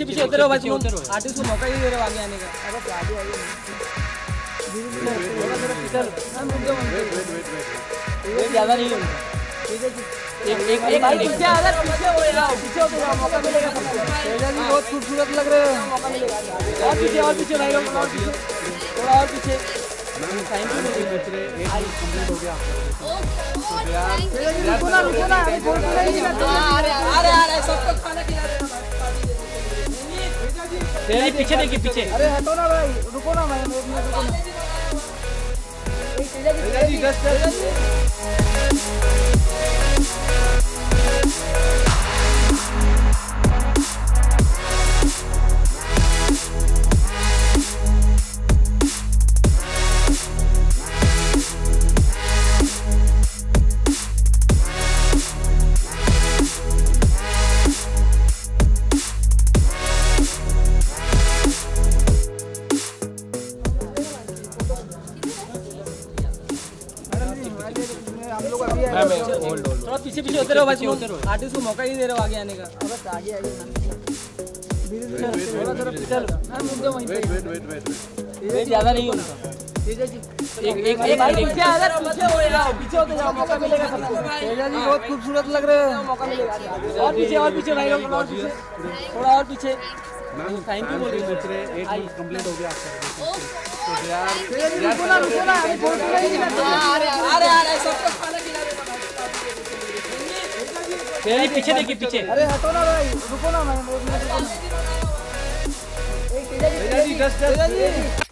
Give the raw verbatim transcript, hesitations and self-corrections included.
पीछे होते रहो भाई, तुम आर्टिस्ट को मौका ही दे रहे हो आगे आने का। अरे आगे आगे ज्यादा नहीं होगा। एक एक एक भाई पीछे अगर पीछे हो जाओ, पीछे होते जाओ, मौका मिलेगा सबको। तेजा जी बहुत खूबसूरत लग रहे हैं, मौका मिलेगा। और पीछे और पीछे भाई लोग, और पीछे थोड़ा और पीछे। Thank you. एक कंप्लीट हो गया यार। रुको ना रुको ना, अभी फोटो नहीं करते। अरे अरे अरे सबको खाना खिला रहे हैं। तेजा जी पीछे देखिए, पीछे। अरे हटो ना भाई, रुको ना भाई, एक मिनट रुको ना। तेजा जी तेजा जी दस तेजा जी थोड़ा पीछे पीछे होते रहो भाई, तुम आर्टिस्ट को मौका ही दे रहे हो आगे आने का। बस आगे आगे थोड़ा थोड़ा चल मैं मुझे वहीं पे वेट ज्यादा नहीं होगा। तेजा जी एक एक एक भाई पीछे अगर पीछे हो जाओ, पीछे होते जाओ, मौका मिलेगा सबको। तेजा जी बहुत खूबसूरत लग रहे हैं, मौका मिलेगा। और पीछे और पीछे भाई लोग, और पीछे थोड़ा और पीछे। थैंक यू बोल रहे हैं। एक कंप्लीट हो गया आपका यार। तेजा जी रुको ना रुको ना, अभी फोटो नहीं करते। अरे अरे अरे सबको खाना खिला रहे हैं। तेजा जी पीछे देखिए, पीछे। अरे हटो ना भाई, रुको ना भाई, एक मिनट रुको ना। एक तेजा जी तेजा जी दस तेजा जी